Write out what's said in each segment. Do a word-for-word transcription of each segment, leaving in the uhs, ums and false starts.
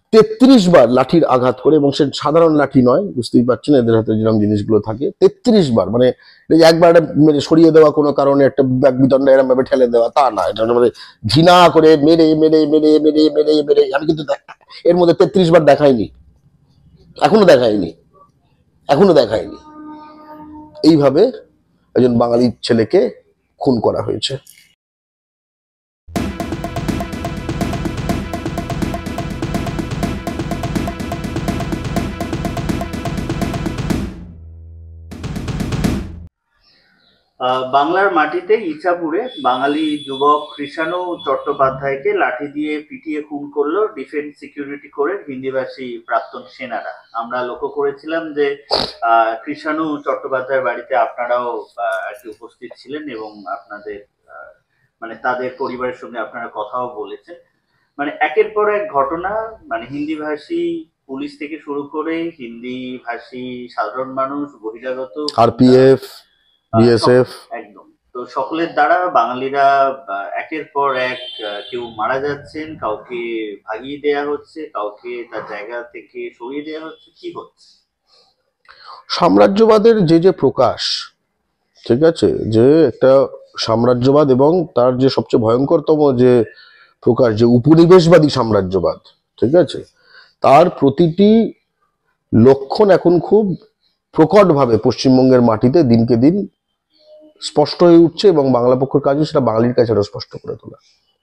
তেত্রিশ বার লাঠির আঘাত করে, এবং সে সাধারণ লাঠি নয়, বুঝতেই পারছেন এদের হাতে যেরকম জিনিসগুলো থাকে, তেত্রিশ বার, মানে একবার মেরে সরিয়ে দেওয়া কোনো কারণে একটা ব্যাগ বিতণ্ডা এরম ভাবে ঠেলে দেওয়া তা না, এটা মানে ঘৃণা করে মেরে মেরে মেরে মেরে মেরে মেরে আমি কিন্তু এর মধ্যে তেত্রিশ বার দেখাইনি, এখনো দেখাইনি, এখনো দেখাইনি। এইভাবে একজন বাঙালি ছেলেকে খুন করা হয়েছে। বাংলার মাটিতে ইছাপুরে বাঙালি যুবক কৃষাণু চট্টোপাধ্যায়কে লাঠি দিয়ে পিটিয়ে খুন করলো ডিফেন্স সিকিউরিটি করে হিন্দিভাষী প্রাক্তন সেনারা। আমরা লক্ষ্য করেছিলাম যে আহ কৃষাণু চট্টোপাধ্যায়ের বাড়িতে আপনারাও আর কি উপস্থিত ছিলেন এবং আপনাদের মানে তাদের পরিবারের সঙ্গে আপনারা কথাও বলেছেন। মানে একের পর এক ঘটনা, মানে হিন্দিভাষী পুলিশ থেকে শুরু করে হিন্দি ভাষী সাধারণ মানুষ, বহিরাগত, আরপিএফ, বিএসএফ, একদম তো সকলের দ্বারা বাঙালিরা একের পর এক কেউ মারা যাচ্ছেন, কাউকে ভাগিয়ে দেয়া হচ্ছে, কাউকে তার জায়গা থেকে সরিয়ে দেয়া হচ্ছে। কি হচ্ছে? সাম্রাজ্যবাদের যে যে প্রকাশ, ঠিক আছে, যে একটা সাম্রাজ্যবাদ এবং তার যে সবচেয়ে ভয়ঙ্করতম যে প্রকাশ, যে উপনিবেশবাদী সাম্রাজ্যবাদ, ঠিক আছে, তার প্রতিটি লক্ষণ এখন খুব প্রকটভাবে পশ্চিমবঙ্গের মাটিতে দিনকে দিন স্পষ্ট হয়ে উঠছে, এবং বাংলা পক্ষের কাজে সেটা বাঙালির কাছে আরো স্পষ্ট করে তোলা।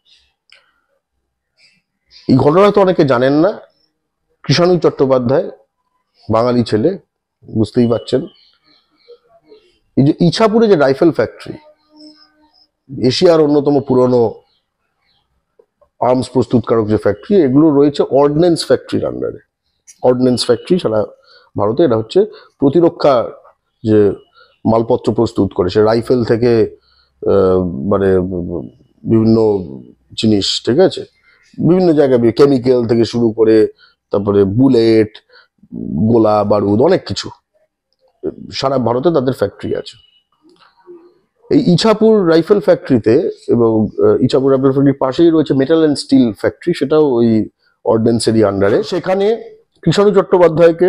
এই ঘটনা তো অনেকে জানেন না। কৃষাণু চট্টোপাধ্যায় বাঙালি ছেলে, বুঝতেই পারছেন। এই যে ইছাপুরে যে রাইফেল ফ্যাক্টরি, এশিয়ার অন্যতম পুরনো আর্মস প্রস্তুতকারক যে ফ্যাক্টরি, এগুলো রয়েছে অর্ডিন্যান্স ফ্যাক্টরির আন্ডারে। অর্ডিন্যান্স ফ্যাক্টরি সারা ভারতে, এটা হচ্ছে প্রতিরক্ষা যে মালপত্র প্রস্তুত করে, সে রাইফেল থেকে মানে বিভিন্ন জিনিস, ঠিক আছে, বিভিন্ন জায়গায় কেমিক্যাল থেকে শুরু করে তারপরে বুলেট, গোলা বারুদ, অনেক কিছু সারা ভারতে তাদের ফ্যাক্টরি আছে। এই ইছাপুর রাইফেল ফ্যাক্টরিতে এবং ইছাপুর রাইফেল ফ্যাক্টরির পাশেই রয়েছে মেটাল অ্যান্ড স্টিল ফ্যাক্টরি, সেটাও ওই অর্ডিন্যান্সেরই আন্ডারে। সেখানে কৃষাণু চট্টোপাধ্যায়কে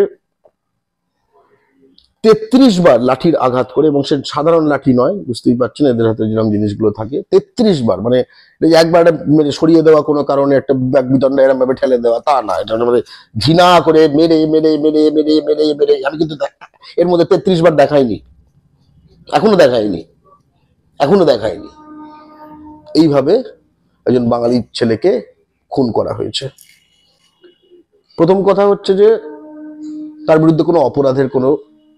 তেত্রিশ বার লাঠির আঘাত করে, এবং সে সাধারণ লাঠি নয়, বুঝতেই পারছেন এদের হাতে যেরকম জিনিসগুলো থাকে, তেত্রিশ বার, মানে একবার মেরে সরিয়ে দেওয়া কোনো কারণে একটা ব্যাগ বিতণ্ডা এরম ভাবে ঠেলে দেওয়া তা না, এটা মানে ঘৃণা করে মেরে মেরে মেরে মেরে মেরে মেরে আমি কিন্তু এর মধ্যে তেত্রিশ বার দেখাইনি, এখনো দেখাইনি, এখনো দেখাইনি। এইভাবে একজন বাঙালি ছেলেকে খুন করা হয়েছে। প্রথম কথা হচ্ছে যে তার বিরুদ্ধে কোনো অপরাধের কোনো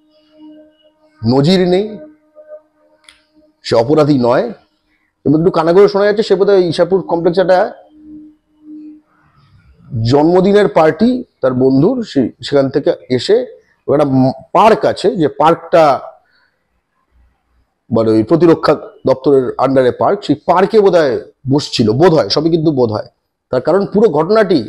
নজির নেই, সে অপরাধী নয়। এবং একটু কানাগড়ে শোনা যাচ্ছে সে বোধহয় ইছাপুর কমপ্লেক্সে একটা জন্মদিনের পার্টি তার বন্ধুর, সেখান থেকে এসে একটা পার্ক আছে, যে পার্কটা মানে ওই প্রতিরক্ষা দপ্তরের আন্ডারে পার্ক, সেই পার্কে বোধ হয় বসছিল, বোধ হয়, সবই কিন্তু বোধ হয়। তার কারণ পুরো ঘটনাটি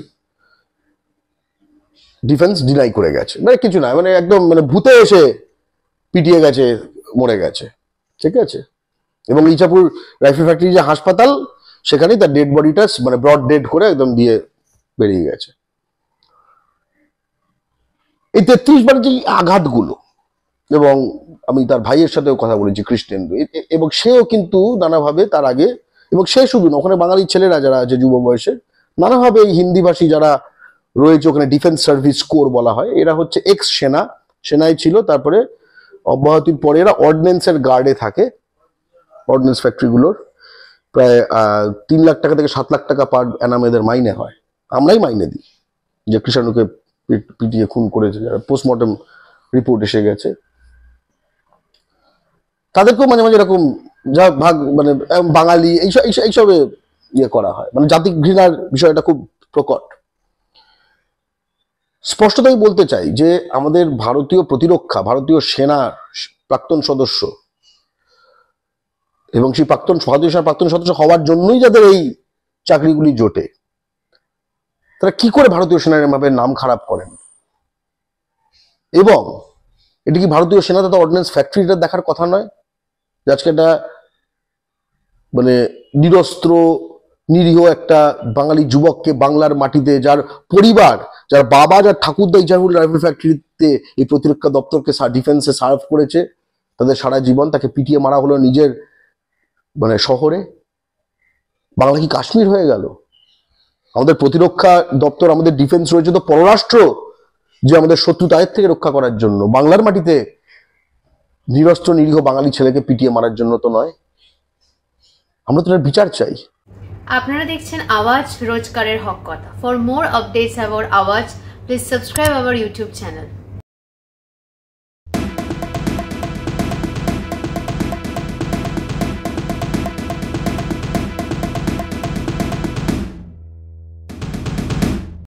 ডিফেন্স ডিনাই করে গেছে, মানে কিছু না, মানে একদম মানে ভূতে এসে পিটিয়ে গেছে, মরে গেছে, ঠিক আছে। এবং ইছাপুর রাইফেল ফ্যাক্টরি যে হাসপাতাল, সেখানেই তার ডেড বডিটা মানে ব্রড ডেড করে একদম দিয়ে বেরিয়ে গেছে। এই তেত্রিশ বার যে আঘাতগুলো, এবং আমি তার ভাইয়ের সাথেও কথা বলেছি কৃষ্ণেন্দু, এবং সেও কিন্তু নানাভাবে তার আগে, এবং সে শুধু না, ওখানে বাঙালি ছেলেরা যারা আছে যুব বয়সে, নানাভাবে এই হিন্দিভাষী যারা রয়েছে, ওখানে ডিফেন্স সার্ভিস কোর বলা হয়, এরা হচ্ছে এক্স সেনা, সেনায় ছিল, তারপরে অব্যাহতির পরে এরা অর্ডিন্যান্সের গার্ডে থাকে। অর্ডিন্যান্স ফ্যাক্টরিগুলোর প্রায় আহ তিন লাখ টাকা থেকে সাত লাখ টাকা পার অ্যানাম এদের মাইনে হয়। আমরাই মাইনে দিই, যে কৃষাণুকে পিটিয়ে খুন করেছে, যারা পোস্টমর্টম রিপোর্ট এসে গেছে, তাদেরকেও মাঝে মাঝে এরকম যা ভাগ মানে বাঙালি এইসব এইসবে ইয়ে করা হয়, মানে জাতি ঘৃণার বিষয়টা খুব প্রকট। স্পষ্টতই বলতে চাই যে আমাদের ভারতীয় প্রতিরক্ষা, ভারতীয় সেনার প্রাক্তন সদস্য, এবং সেই প্রাক্তন ভারতীয় সেনার প্রাক্তন সদস্য হওয়ার জন্যই যাদের এই চাকরিগুলি জোটে, তারা কি করে ভারতীয় সেনার এভাবে নাম খারাপ করেন। এবং এটা কি ভারতীয় সেনা তথা অর্ডিন্যান্স ফ্যাক্টরিটা দেখার কথা নয়? আজকে এটা মানে নিরস্ত্র নিরীহ একটা বাঙালি যুবককে বাংলার মাটিতে, যার পরিবার, যার বাবা, যার ঠাকুরদা ইজাপুর রাইফেল ফ্যাক্টরিতে এই প্রতিরক্ষা দপ্তরকে ডিফেন্সে সার্ভ করেছে, তাদের সারা জীবন, তাকে পিটিয়ে মারা হলো নিজের মানে শহরে। বাংলা কি কাশ্মীর হয়ে গেল? আমাদের প্রতিরক্ষা দপ্তর, আমাদের ডিফেন্স রয়েছে তো পররাষ্ট্র, যে আমাদের শত্রু তাদের থেকে রক্ষা করার জন্য, বাংলার মাটিতে নিরস্ত্র নিরীহ বাঙালি ছেলেকে পিটিয়ে মারার জন্য তো নয়। আমরা তো এর বিচার চাই। আপনারা দেখছেন আওয়াজ, রোজকারের হক কথা। For more updates about Awaaz, please subscribe our YouTube channel.